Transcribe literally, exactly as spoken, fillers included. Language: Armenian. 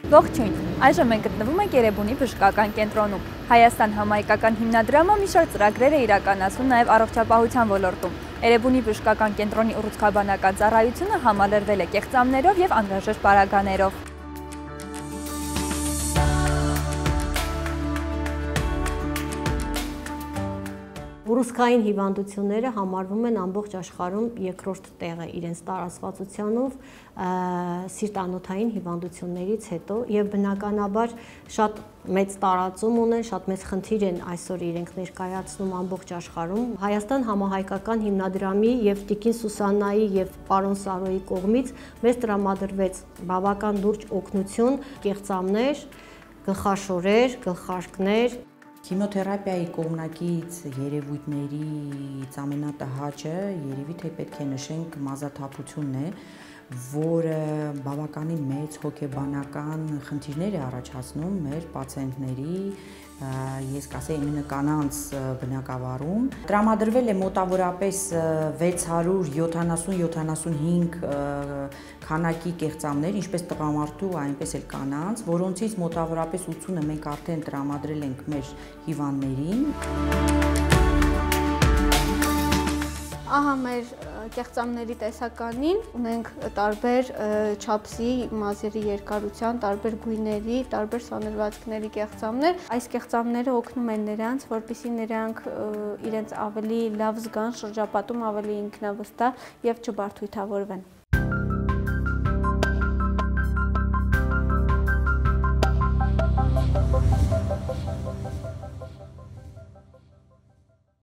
Ողջույն, այժմ մենք գտնվում ենք Երևանի բժշկական կենտրոնում։ Հայաստան համահայկական հիմնադրամը մի շարք ծրագրեր է իրականացնում նաև առողջապահության ոլորտում։ Երևանի բժշկական կենտրոնի ուռուցքաբանական ծառայությունը համալրվել է կեղծամներով և անհրաժեշտ պարագաներով։ Ուռուցքային հիվանդությունները համարվում են ամբողջ աշխարհում երկրորդ տեղը իրենց տարածվածությունով սիրտանոթային հիվանդություններից հետո եւ բնականաբար շատ մեծ տարածում ունեն, շատ մեծ խնդիր են այսօր իրենք ներկայացնում ամբողջ աշխարհում։ Հայաստան համահայկական հիմնադրամի եւ Տիկին Սուսաննայի եւ պարոն Սարոյի կողմից մեզ տրամադրվեց բավական լուրջ օգնություն, կեղծամներ, գլխաշորեր, գլխարկներ։ Քիմիոթերապիայի կողմնակից երևույթներից ամենատհաճը երևի թե պետք է նշենք մազաթափությունն է, որը բավականին մեծ հոգեբանական խնդիրներ է առաջացնում մեր պացիենտների, ես կասեի իմенно կանանց բնակավարում։ Տրամադրվել է մոտավորապես վեց հարյուր յոթանասուն յոթանասունհինգ քանակի կեղծամներ, ինչպես տղամարդու, այնպես էլ կանանց, որոնցից մոտավորապես ութսունը մենք արդեն տրամադրել ենք մեր հիվանդներին։ Ահա մեր կեղծամների տեսականին ունենք տարբեր չափսի, մազերի երկարության, տարբեր գույների, տարբեր սանրվածքների կեղծամներ։ Այս կեղծամները օգնում են նրանց, որպեսզի նրանք իրենց ավելի լավ զգան, շրջապատում ավելի ինքնավստահ եւ չբարդույթավորվեն։